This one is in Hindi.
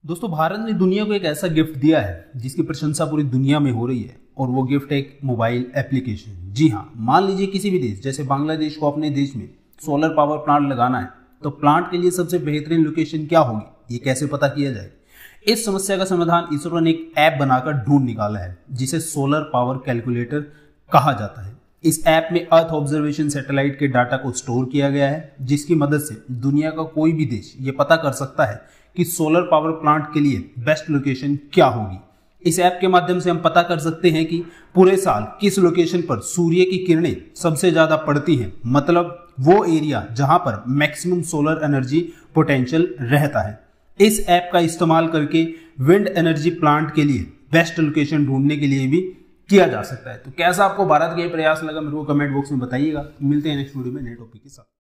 दोस्तों, भारत ने दुनिया को एक ऐसा गिफ्ट दिया है जिसकी प्रशंसा पूरी दुनिया में हो रही है और वो गिफ्ट है एक मोबाइल एप्लीकेशन। जी हाँ, मान लीजिए किसी भी देश जैसे बांग्लादेश को अपने देश में सोलर पावर प्लांट लगाना है तो प्लांट के लिए सबसे बेहतरीन लोकेशन क्या होगी, ये कैसे पता किया जाए। इस समस्या का समाधान इसरो ने एक ऐप बनाकर ढूंढ निकाला है जिसे सोलर पावर कैलकुलेटर कहा जाता है। इस ऐप में अर्थ ऑब्जर्वेशन सैटेलाइट के डाटा को स्टोर किया गया है जिसकी मदद से दुनिया का कोई भी देश ये पता कर सकता है कि सोलर पावर प्लांट के लिए बेस्ट लोकेशन क्या होगी। इस ऐप के माध्यम से हम पता कर सकते हैं कि पूरे साल किस लोकेशन पर सूर्य की किरणें सबसे ज्यादा पड़ती हैं, मतलब वो एरिया जहां पर मैक्सिमम सोलर एनर्जी पोटेंशियल रहता है। इस ऐप का इस्तेमाल करके विंड एनर्जी प्लांट के लिए बेस्ट लोकेशन ढूंढने के लिए भी किया जा सकता है। तो कैसा आपको भारत का ये प्रयास लगा, मेरे को कमेंट बॉक्स में बताइएगा। मिलते हैं नेक्स्ट वीडियो में नए टॉपिक के साथ।